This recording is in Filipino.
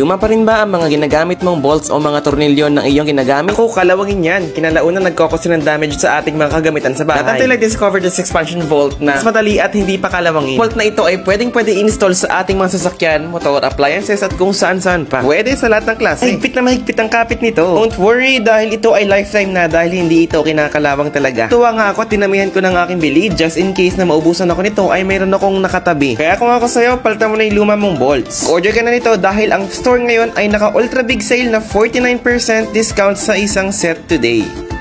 Luma pa rin ba ang mga ginagamit mong bolts o mga tornilyo ng iyong ginagamit? Ako, kalawangin yan. Kinalauna nagkakos ng damage sa ating mga kagamitan sa bahay. At until I discovered this expansion bolt na mas madali at hindi pa kalawangin. Bolt na ito ay pwede install sa ating mga sasakyan, motor, appliances at kung saan-saan pa. Pwede sa lahat ng klase. Mahigpit na mahigpit ang kapit nito. Don't worry dahil ito ay lifetime na dahil hindi ito kinakalawang talaga. Tuwa nga ako at tinamihan ko ng aking bili just in case na maubusan ako nito ay mayroon akong nakatabi. Kaya kung ako sa'yo, palitan mo na yung luma mong bolts. Order ka na nito dahil ang store ngayon ay naka ultra big sale na 49% discount sa isang set today.